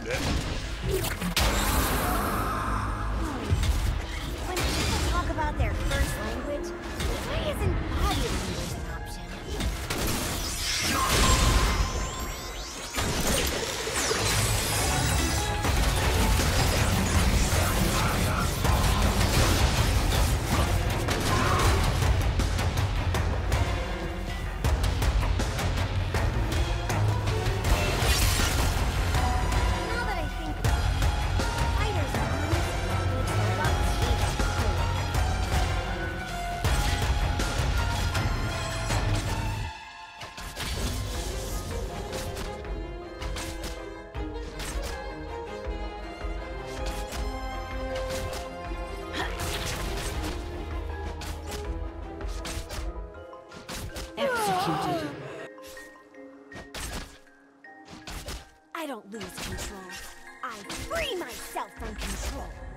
When people talk about their first language, why isn't body language an option? Now that I think about it, fighters are using language for what takes Executed. I don't lose control. I free myself from control.